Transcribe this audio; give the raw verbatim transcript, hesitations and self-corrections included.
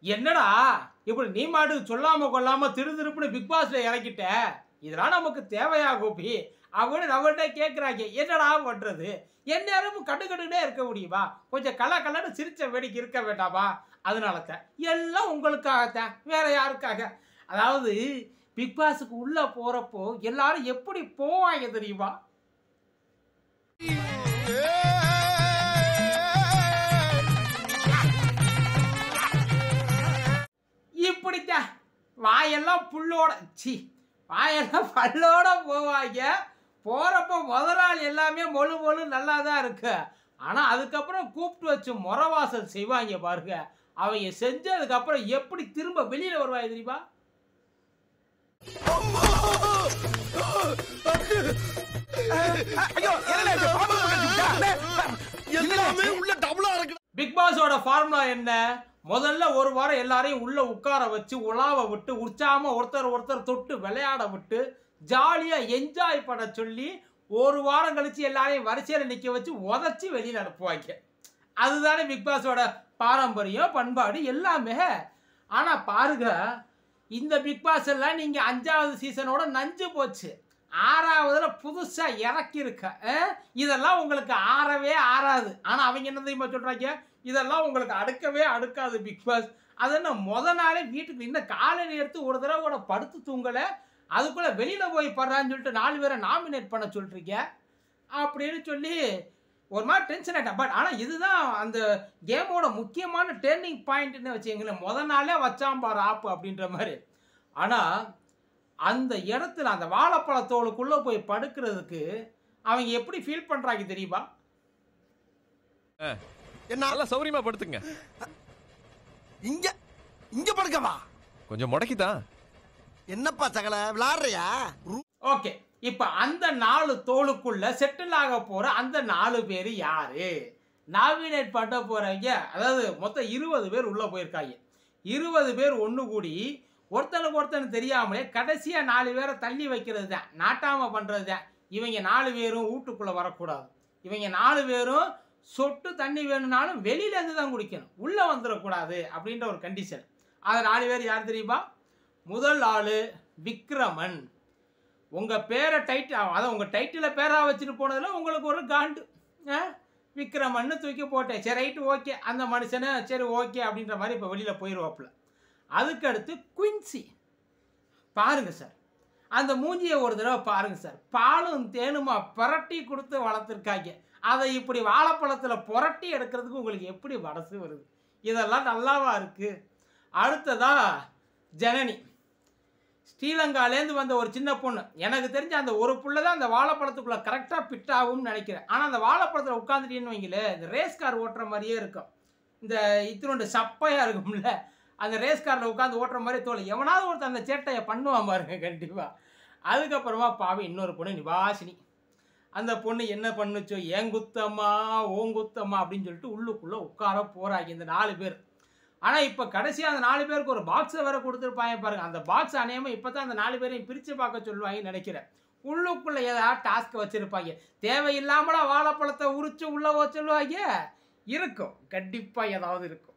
என்னடா இப்படி நீ மாட்டு சொல்லாம கொள்ளாம திரு திருப்புன்னு பிக் பாஸ்ல இறக்கிட்ட, இதெல்லாம் நமக்கு தேவையா கோபி அப்படின்னு நம்மள்கிட்ட கேட்குறாங்க. என்னடா பண்றது, எந்நேரமும் கட்டுக்கட்டுக்கிட்டே இருக்க முடியுமா? கொஞ்சம் கல கலன்னு சிரிச்ச வேடிக்கை இருக்க வேண்டாமா? அதனால தான் எல்லாம் உங்களுக்காகத்தான், வேற யாருக்காக? அதாவது பிக் பாஸுக்கு உள்ள போறப்போ எல்லாரும் எப்படி போவாங்க தெரியுமா? இப்படித்தான் வாயெல்லாம் புல்லோட சி வாயெல்லாம் பல்லோட போவாங்க. போறப்போ முத நாள் எல்லாமே மொழு மொழு நல்லா தான் இருக்கு. ஆனா அதுக்கப்புறம் கூப்பிட்டு வச்சு முறவாசல் செய்வாங்க பாருங்க. அவங்க செஞ்சதுக்கு அப்புறம் எப்படி திரும்ப வெளியில வருவாங்க தெரியுமா? பிக் பாஸோட ஃபார்முலா என்ன? முதல்ல ஒரு வாரம் எல்லாரையும் உள்ள உட்கார வச்சு உலாவ விட்டு உற்சாகமா ஒருத்தர் ஒருத்தர் தொட்டு விளையாட விட்டு ஜாலியா என்ஜாய் பண்ண சொல்லி ஒரு வாரம் கழிச்சு எல்லாரையும் வரிசையில நிக்க வச்சு உதச்சி வெளியில அனுப்புவாங்க. அதுதானே பிக் பாஸோட பாரம்பரியம், பண்பாடு எல்லாமே. ஆனா பாருங்க, இந்த பிக் பாஸ் எல்லாம் நீங்க அஞ்சாவது சீசனோட நஞ்சு போச்சு. ஆறாவதுல புதுசா இறக்கி இருக்க. இதெல்லாம் உங்களுக்கு ஆறவே ஆறாது. ஆனா அவங்க என்ன தெரியுமா சொல்றாங்க, இதெல்லாம் உங்களுக்கு அடுக்கவே அடுக்காது பிக் பாஸ். அது என்ன முத நாளே வீட்டுக்கு இன்னும் காலையில் எடுத்து ஒரு தடவை கூட படுத்து தூங்கலை, அதுக்குள்ள வெளியில போய் படுறான்னு சொல்லிட்டு நாலு பேரை நாமினேட் பண்ண சொல்றீங்க அப்படின்னு சொல்லி ஒரு மாதிரி டென்ஷன் ஆகிட்டேன். பட் ஆனால் இதுதான் அந்த கேமோட முக்கியமான டேர்னிங் பாயிண்ட்னு வச்சுங்களேன். முத நாளே வச்சாம் பாரு ஆப்பு அப்படின்ற மாதிரி. ஆனால் அந்த இடத்துல அந்த வாழைப்பழத்தோளுக்குள்ளே போய் படுக்கிறதுக்கு அவங்க எப்படி ஃபீல் பண்ணுறாங்க தெரியுமா? என்ன சௌரியமா படுத்துங்க. இங்க இங்க படுக்கவா? கொஞ்சம் முடக்கிதான். என்னப்பா சகல விளையாடுறியா? ஓகே, இப்ப அந்த நாலு தோளுக்குள்ள செட்டில் ஆக போற அந்த நாலு பேர் யாரு? நாமினேட் பண்ண போறவங்க, அதாவது மொத்தம் இருபது பேர் உள்ள போயிருக்காங்க. இருபது பேர் ஒன்று கூடி ஒருத்தனுக்கு ஒருத்தனுக்கு தெரியாமலே கடைசியா நாலு பேரை தள்ளி வைக்கிறது தான், நாட்டாம பண்றது தான். இவங்க நாலு பேரும் வீட்டுக்குள்ள வரக்கூடாது. இவங்க நாலு பேரும் சொட்டு தண்ணி வேணும்னாலும் வெளியில இருந்து தான் குடிக்கணும், உள்ள வந்துடக்கூடாது அப்படின்ற ஒரு கண்டிஷன். அது நாலு பேர் யார் தெரியுமா? முதல் ஆளு விக்ரமன். உங்க பேரை டைட்டில், அதாவது உங்க டைட்டில் பேரா வச்சுட்டு போனதுல உங்களுக்கு ஒரு காண்டு. விக்ரமன்னு தூக்கி போட்டேன். சரி ரைட்டு ஓகே, அந்த மனுஷனை சரி ஓகே அப்படின்ற மாதிரி இப்போ வெளியில போயிடுவாப்புல. அதுக்கடுத்து குயின்சி. பாருங்க சார், அந்த மூஞ்சியை ஒரு தடவை பாருங்க சார். பாலும் தேனுமா புரட்டி கொடுத்து வளர்த்துருக்காங்க. அதை இப்படி வாழைப்பழத்தில் புரட்டி எடுக்கிறதுக்கு உங்களுக்கு எப்படி மனசு வருது? இதெல்லாம் நல்லாவா இருக்கு? அடுத்ததா ஜனனி, ஸ்ரீலங்காலேருந்து வந்த ஒரு சின்ன பொண்ணு. எனக்கு தெரிஞ்ச அந்த ஒரு புள்ள தான் அந்த வாழைப்பழத்துக்குள்ள கரெக்டாக ஃபிட் ஆகும்னு நினைக்கிறேன். ஆனால் அந்த வாழைப்பழத்தில் உட்காந்துட்டீங்கன்னு வைங்களே, இந்த ரேஸ் கார் ஓட்டுற மாதிரியே இருக்கும். இந்த இத்தினோண்டு சப்பையாக இருக்கும்ல, அந்த ரேஸ் காரில் உட்காந்து ஓட்டுற மாதிரி தோலை எவனாவது ஒருத்தர் அந்த சேட்டையை பண்ணுவான் பாருங்க கண்டிப்பாக. அதுக்கப்புறமா பாவி இன்னொரு பொண்ணு நிவாசினி. அந்த பொண்ணு என்ன பண்ணுச்சோ, ஏன் குத்தம்மா ஓன் குத்தம்மா அப்படின்னு சொல்லிட்டு உள்ளுக்குள்ளே உட்கார போகிறாங்க இந்த நாலு பேர். ஆனால் இப்போ கடைசியாக அந்த நாலு பேருக்கு ஒரு பாக்ஸை வேற கொடுத்துருப்பாங்க பாருங்க. அந்த பாக்ஸ் அநேகமாக இப்போ தான் அந்த நாலு பேரையும் பிரித்து பார்க்க சொல்லுவாங்கன்னு நினைக்கிறேன். உள்ளுக்குள்ளே ஏதாவது டாஸ்க் வச்சுருப்பாங்க. தேவையில்லாமலாம் வாழைப்பழத்தை உரிச்சு உள்ளே சொல்லுவாங்க. இருக்கும், கண்டிப்பாக ஏதாவது இருக்கும்.